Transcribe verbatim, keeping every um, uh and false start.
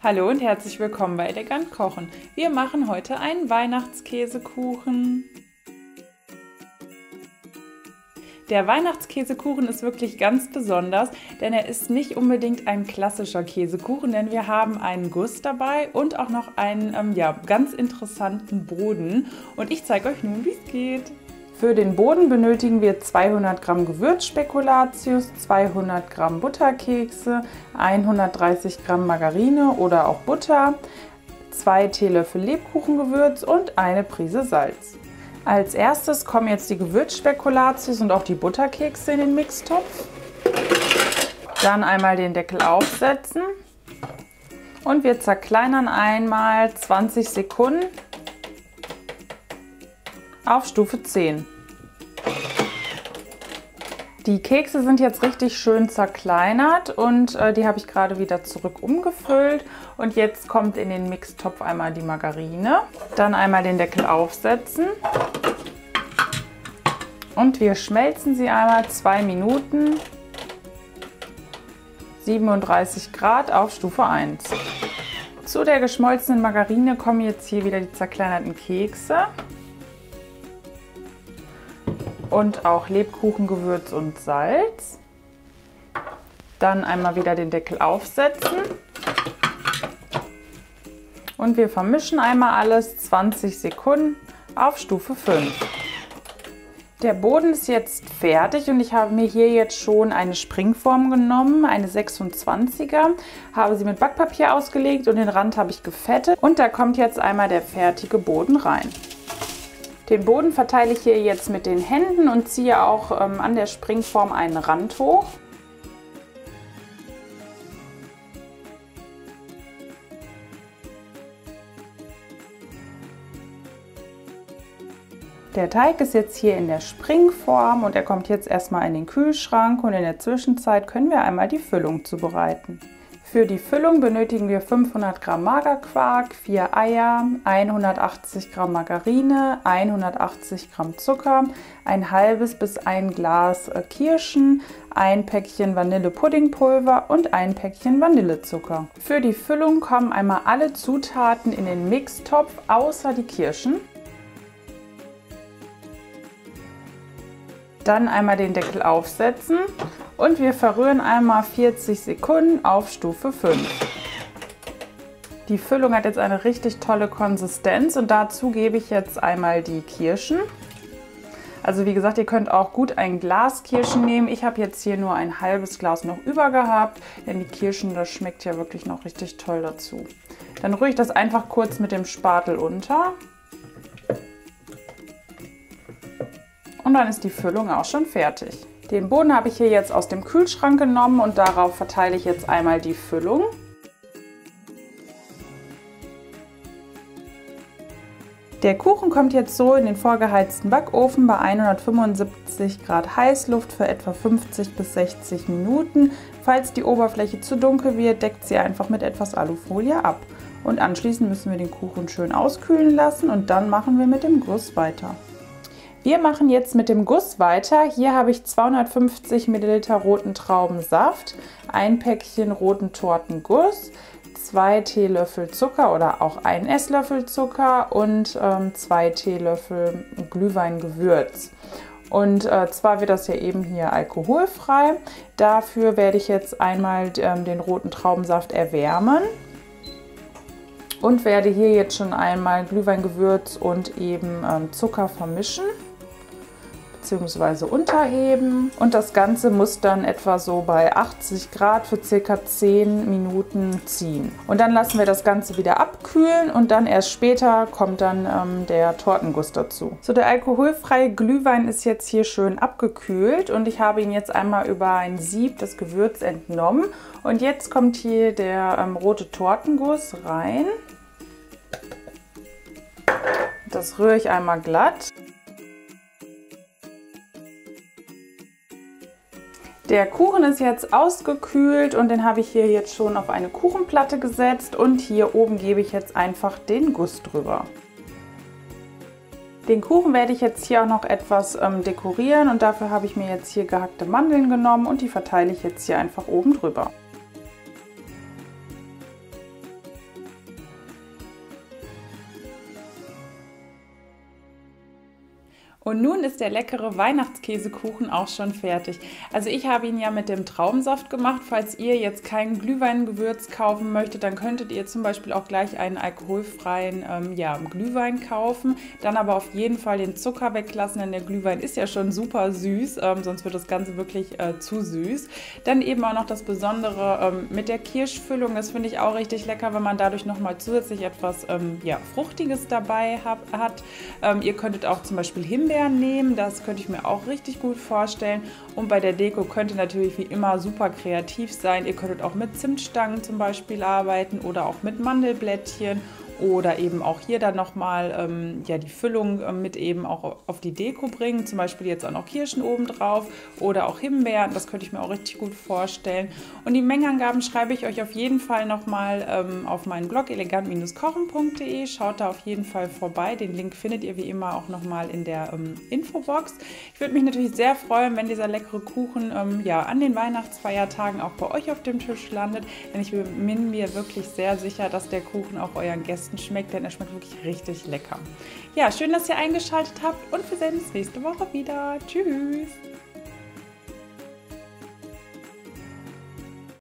Hallo und herzlich willkommen bei Elegant Kochen. Wir machen heute einen Weihnachtskäsekuchen. Der Weihnachtskäsekuchen ist wirklich ganz besonders, denn er ist nicht unbedingt ein klassischer Käsekuchen, denn wir haben einen Guss dabei und auch noch einen ähm, ja, ganz interessanten Boden. Und ich zeige euch nun, wie es geht. Für den Boden benötigen wir zweihundert Gramm Gewürzspekulatius, zweihundert Gramm Butterkekse, hundertdreißig Gramm Margarine oder auch Butter, zwei Teelöffel Lebkuchengewürz und eine Prise Salz. Als erstes kommen jetzt die Gewürzspekulatius und auch die Butterkekse in den Mixtopf. Dann einmal den Deckel aufsetzen und wir zerkleinern einmal zwanzig Sekunden auf Stufe zehn. Die Kekse sind jetzt richtig schön zerkleinert und äh, die habe ich gerade wieder zurück umgefüllt. Und jetzt kommt in den Mixtopf einmal die Margarine. Dann einmal den Deckel aufsetzen. Und wir schmelzen sie einmal zwei Minuten, siebenunddreißig Grad auf Stufe eins. Zu der geschmolzenen Margarine kommen jetzt hier wieder die zerkleinerten Kekse. Und auch Lebkuchengewürz und Salz. Dann einmal wieder den Deckel aufsetzen. Und wir vermischen einmal alles zwanzig Sekunden auf Stufe fünf. Der Boden ist jetzt fertig und ich habe mir hier jetzt schon eine Springform genommen, eine sechsundzwanziger, habe sie mit Backpapier ausgelegt und den Rand habe ich gefettet. Und da kommt jetzt einmal der fertige Boden rein. Den Boden verteile ich hier jetzt mit den Händen und ziehe auch ähm, an der Springform einen Rand hoch. Der Teig ist jetzt hier in der Springform und er kommt jetzt erstmal in den Kühlschrank und in der Zwischenzeit können wir einmal die Füllung zubereiten. Für die Füllung benötigen wir fünfhundert Gramm Magerquark, vier Eier, hundertachtzig Gramm Margarine, hundertachtzig Gramm Zucker, ein halbes bis ein Glas Kirschen, ein Päckchen Vanillepuddingpulver und ein Päckchen Vanillezucker. Für die Füllung kommen einmal alle Zutaten in den Mixtopf, außer die Kirschen. Dann einmal den Deckel aufsetzen und wir verrühren einmal vierzig Sekunden auf Stufe fünf. Die Füllung hat jetzt eine richtig tolle Konsistenz und dazu gebe ich jetzt einmal die Kirschen. Also wie gesagt, ihr könnt auch gut ein Glas Kirschen nehmen. Ich habe jetzt hier nur ein halbes Glas noch über gehabt, denn die Kirschen, das schmeckt ja wirklich noch richtig toll dazu. Dann rühre ich das einfach kurz mit dem Spatel unter. Und dann ist die Füllung auch schon fertig. Den Boden habe ich hier jetzt aus dem Kühlschrank genommen und darauf verteile ich jetzt einmal die Füllung. Der Kuchen kommt jetzt so in den vorgeheizten Backofen bei hundertfünfundsiebzig Grad Heißluft für etwa fünfzig bis sechzig Minuten. Falls die Oberfläche zu dunkel wird, deckt sie einfach mit etwas Alufolie ab. Und anschließend müssen wir den Kuchen schön auskühlen lassen und dann machen wir mit dem Guss weiter. Wir machen jetzt mit dem Guss weiter. Hier habe ich zweihundertfünfzig Milliliter roten Traubensaft, ein Päckchen roten Tortenguss, zwei Teelöffel Zucker oder auch ein Esslöffel Zucker und ähm, zwei Teelöffel Glühweingewürz. Und äh, zwar wird das ja eben hier alkoholfrei. Dafür werde ich jetzt einmal ähm, den roten Traubensaft erwärmen. Und werde hier jetzt schon einmal Glühweingewürz und eben ähm, Zucker vermischen bzw. unterheben. Und das Ganze muss dann etwa so bei achtzig Grad für circa zehn Minuten ziehen. Und dann lassen wir das Ganze wieder abkühlen und dann erst später kommt dann ähm, der Tortenguss dazu. So, der alkoholfreie Glühwein ist jetzt hier schön abgekühlt und ich habe ihn jetzt einmal über ein Sieb das Gewürz entnommen. Und jetzt kommt hier der ähm, rote Tortenguss rein. Das rühre ich einmal glatt. Der Kuchen ist jetzt ausgekühlt und den habe ich hier jetzt schon auf eine Kuchenplatte gesetzt und hier oben gebe ich jetzt einfach den Guss drüber. Den Kuchen werde ich jetzt hier auch noch etwas ähm, dekorieren und dafür habe ich mir jetzt hier gehackte Mandeln genommen und die verteile ich jetzt hier einfach oben drüber. Und nun ist der leckere Weihnachtskäsekuchen auch schon fertig. Also ich habe ihn ja mit dem Traubensaft gemacht. Falls ihr jetzt kein Glühweingewürz kaufen möchtet, dann könntet ihr zum Beispiel auch gleich einen alkoholfreien ähm, ja, Glühwein kaufen. Dann aber auf jeden Fall den Zucker weglassen, denn der Glühwein ist ja schon super süß, ähm, sonst wird das Ganze wirklich äh, zu süß. Dann eben auch noch das Besondere ähm, mit der Kirschfüllung. Das finde ich auch richtig lecker, wenn man dadurch nochmal zusätzlich etwas ähm, ja, Fruchtiges dabei hab, hat. Ähm, ihr könntet auch zum Beispiel Himbeeren nehmen, das könnte ich mir auch richtig gut vorstellen. Und bei der Deko könnt ihr natürlich wie immer super kreativ sein. Ihr könntet auch mit Zimtstangen zum Beispiel arbeiten oder auch mit Mandelblättchen. Oder eben auch hier dann nochmal ähm, ja, die Füllung ähm, mit eben auch auf die Deko bringen. Zum Beispiel jetzt auch noch Kirschen oben drauf oder auch Himbeeren. Das könnte ich mir auch richtig gut vorstellen. Und die Mengenangaben schreibe ich euch auf jeden Fall nochmal ähm, auf meinen Blog elegant kochen punkt de. Schaut da auf jeden Fall vorbei. Den Link findet ihr wie immer auch nochmal in der ähm, Infobox. Ich würde mich natürlich sehr freuen, wenn dieser leckere Kuchen ähm, ja, an den Weihnachtsfeiertagen auch bei euch auf dem Tisch landet. Denn ich bin mir wirklich sehr sicher, dass der Kuchen auch euren Gästen schmeckt, denn er schmeckt wirklich richtig lecker. Ja, schön, dass ihr eingeschaltet habt und wir sehen uns nächste Woche wieder. Tschüss!